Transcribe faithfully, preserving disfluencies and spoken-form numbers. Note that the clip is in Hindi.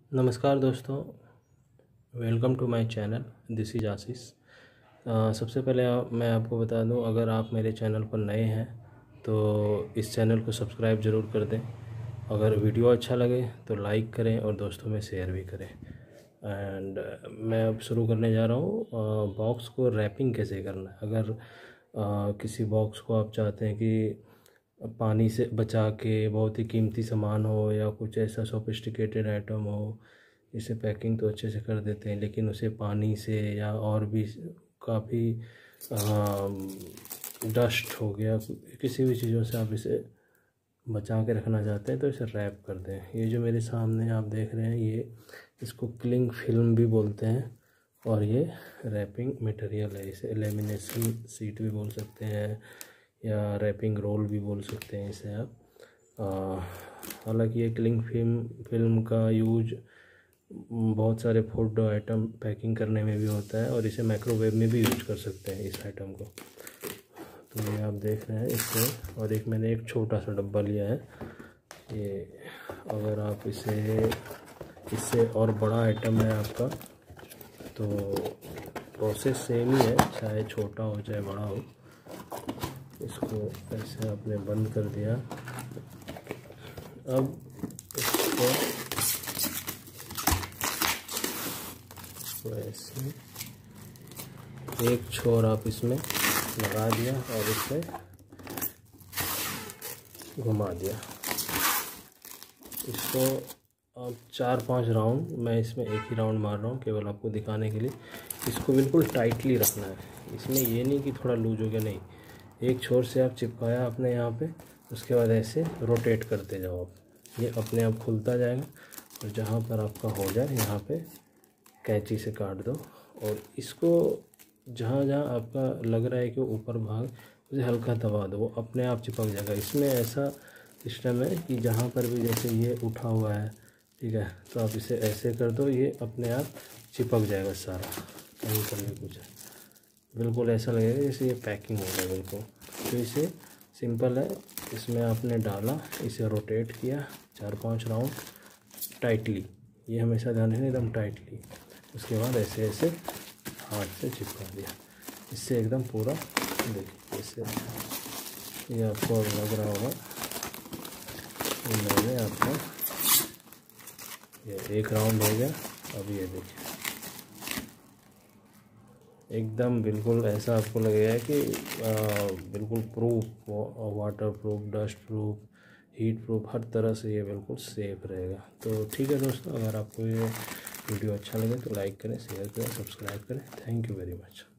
नमस्कार दोस्तों, welcome to my channel. This is Ashish. Uh, सबसे पहले आ, मैं आपको बता दूं, अगर आप मेरे चैनल पर नए हैं तो इस चैनल को सब्सक्राइब ज़रूर कर दें। अगर वीडियो अच्छा लगे तो लाइक करें और दोस्तों में शेयर भी करें। एंड मैं अब शुरू करने जा रहा हूँ बॉक्स को रैपिंग कैसे करना है। अगर आ, किसी बॉक्स को आप चाहते हैं कि पानी से बचा के बहुत ही कीमती सामान हो या कुछ ऐसा सोफिस्टिकेटेड आइटम हो, इसे पैकिंग तो अच्छे से कर देते हैं, लेकिन उसे पानी से या और भी काफ़ी डस्ट हो गया, किसी भी चीज़ों से आप इसे बचा के रखना चाहते हैं तो इसे रैप कर दें। ये जो मेरे सामने आप देख रहे हैं, ये इसको क्लिंग फिल्म भी बोलते हैं और ये रैपिंग मटेरियल है। इसे लेमिनेशन सीट भी बोल सकते हैं या रैपिंग रोल भी बोल सकते हैं इसे आप। हालांकि ये क्लिंग फिल्म फिल्म का यूज बहुत सारे फूड आइटम पैकिंग करने में भी होता है और इसे माइक्रोवेव में भी यूज कर सकते हैं इस आइटम को। तो ये आप देख रहे हैं इससे, और एक मैंने एक छोटा सा डब्बा लिया है ये। अगर आप इसे इससे और बड़ा आइटम है आपका तो प्रोसेस सेम ही है, चाहे छोटा हो चाहे बड़ा हो। इसको ऐसे आपने बंद कर दिया। अब इसको ऐसे एक छोर आप इसमें लगा दिया और इसे घुमा दिया। इसको अब चार पांच राउंड, मैं इसमें एक ही राउंड मार रहा हूँ केवल आपको दिखाने के लिए। इसको बिल्कुल टाइटली रखना है, इसमें ये नहीं कि थोड़ा लूज हो गया, नहीं। एक छोर से आप चिपकाया अपने यहाँ पे, उसके बाद ऐसे रोटेट करते जाओ आप, ये अपने आप खुलता जाएगा। और जहाँ पर आपका हो जाए यहाँ पे कैंची से काट दो, और इसको जहाँ जहाँ आपका लग रहा है कि ऊपर भाग, उसे हल्का दबा दो, वो अपने आप चिपक जाएगा। इसमें ऐसा सिस्टम है कि जहाँ पर भी जैसे ये उठा हुआ है, ठीक है, तो आप इसे ऐसे कर दो, ये अपने आप चिपक जाएगा सारा, कहीं पर भी कुछ है। बिल्कुल ऐसा लगेगा जैसे ये पैकिंग हो गया बिल्कुल। तो इसे सिंपल है, इसमें आपने डाला, इसे रोटेट किया चार पांच राउंड टाइटली, ये हमेशा ध्यान रखना एकदम टाइटली। उसके बाद ऐसे ऐसे हाथ से चिपका दिया, इससे एकदम पूरा देखिए इससे ये आपको लग रहा होगा मैंने आपका ये एक राउंड हो गया। अब ये देखिए एकदम बिल्कुल ऐसा आपको लगेगा कि आ, बिल्कुल proof, water proof, dust proof, heat proof, हर तरह से ये बिल्कुल सेफ रहेगा। तो ठीक है दोस्तों, अगर आपको ये वीडियो अच्छा लगे तो लाइक करें, शेयर करें, सब्सक्राइब करें। Thank you very much.